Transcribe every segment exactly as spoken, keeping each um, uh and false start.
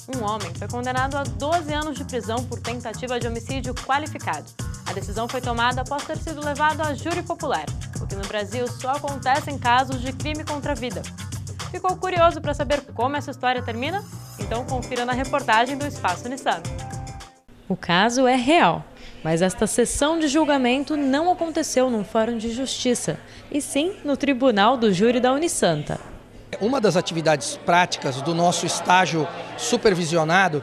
Um homem foi condenado a doze anos de prisão por tentativa de homicídio qualificado. A decisão foi tomada após ter sido levado a júri popular, o que no Brasil só acontece em casos de crime contra a vida. Ficou curioso para saber como essa história termina? Então confira na reportagem do Espaço Nissan. O caso é real, mas esta sessão de julgamento não aconteceu num fórum de justiça, e sim no tribunal do júri da Unisanta. Uma das atividades práticas do nosso estágio supervisionado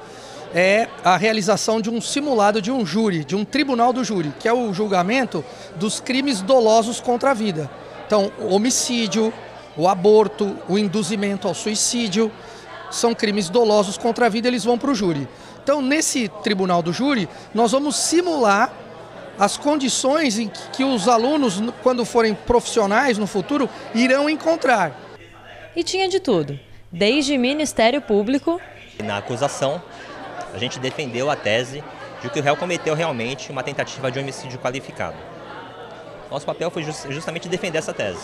é a realização de um simulado de um júri, de um tribunal do júri, que é o julgamento dos crimes dolosos contra a vida. Então, o homicídio, o aborto, o induzimento ao suicídio, são crimes dolosos contra a vida, eles vão para o júri. Então, nesse tribunal do júri, nós vamos simular as condições em que os alunos, quando forem profissionais no futuro, irão encontrar. E tinha de tudo, desde Ministério Público... Na acusação, a gente defendeu a tese de que o réu cometeu realmente uma tentativa de homicídio qualificado. Nosso papel foi justamente defender essa tese.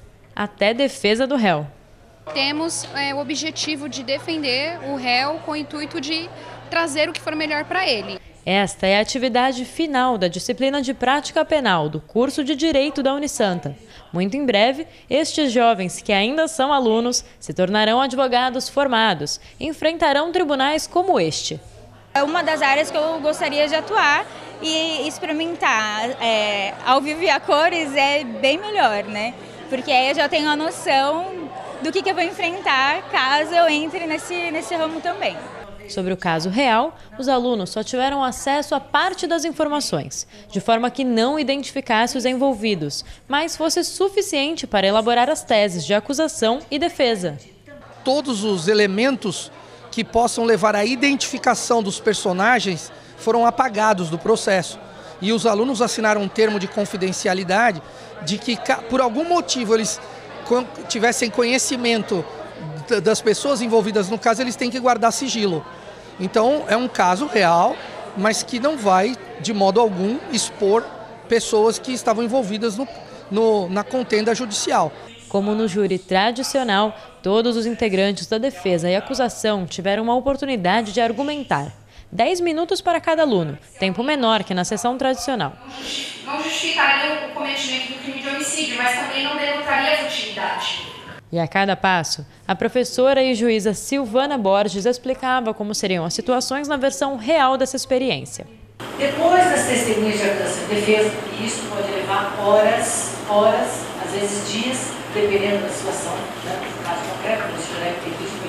Até defesa do réu. Temos é, o objetivo de defender o réu com o intuito de trazer o que for melhor para ele. Esta é a atividade final da disciplina de prática penal do curso de Direito da Unisanta. Muito em breve, estes jovens que ainda são alunos se tornarão advogados formados e enfrentarão tribunais como este. É uma das áreas que eu gostaria de atuar e experimentar. É, ao vivo e a cores é bem melhor, né? Porque aí eu já tenho a noção do que, que eu vou enfrentar caso eu entre nesse, nesse ramo também. Sobre o caso real, os alunos só tiveram acesso a parte das informações, de forma que não identificasse os envolvidos, mas fosse suficiente para elaborar as teses de acusação e defesa. Todos os elementos que possam levar à identificação dos personagens foram apagados do processo. E os alunos assinaram um termo de confidencialidade de que, por algum motivo, eles tivessem conhecimento das pessoas envolvidas no caso, eles têm que guardar sigilo. Então, é um caso real, mas que não vai, de modo algum, expor pessoas que estavam envolvidas no, no, na contenda judicial. Como no júri tradicional, todos os integrantes da defesa e acusação tiveram uma oportunidade de argumentar. Dez minutos para cada aluno, tempo menor que na sessão tradicional. Não justificaria o cometimento do crime de homicídio, mas também não denotaria a futilidade. E a cada passo, a professora e juíza Silvana Borges explicava como seriam as situações na versão real dessa experiência. Depois das testemunhas de acusação e defesa, isso pode levar horas, horas, às vezes dias, dependendo da situação, né? No caso concreto, como isso já deve ter visto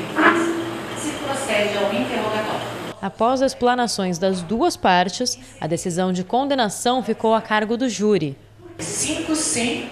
em se procede a um interrogatório. Após as explanações das duas partes, a decisão de condenação ficou a cargo do júri. Cinco sim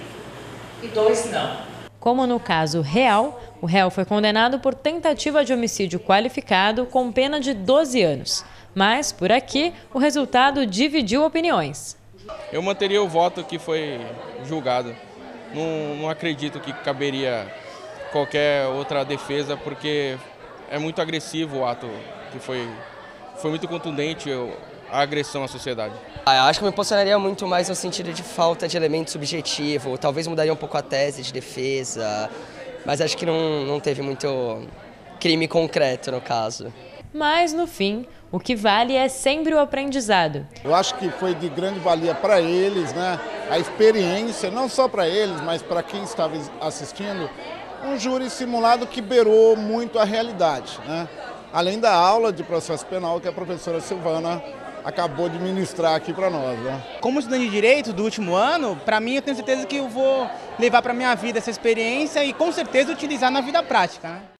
e dois não. Como no caso real, o réu foi condenado por tentativa de homicídio qualificado com pena de doze anos. Mas, por aqui, o resultado dividiu opiniões. Eu manteria o voto que foi julgado. Não, não acredito que caberia qualquer outra defesa, porque é muito agressivo o ato, que foi, foi muito contundente a agressão à sociedade. Ah, acho que eu me posicionaria muito mais no sentido de falta de elemento subjetivo, talvez mudaria um pouco a tese de defesa, mas acho que não, não teve muito crime concreto no caso. Mas, no fim, o que vale é sempre o aprendizado. Eu acho que foi de grande valia para eles, né? A experiência, não só para eles, mas para quem estava assistindo, um júri simulado que beirou muito a realidade, né? Além da aula de processo penal que a professora Silvana acabou de ministrar aqui para nós, né? Como estudante de Direito do último ano, para mim eu tenho certeza que eu vou levar para a minha vida essa experiência e com certeza utilizar na vida prática, né?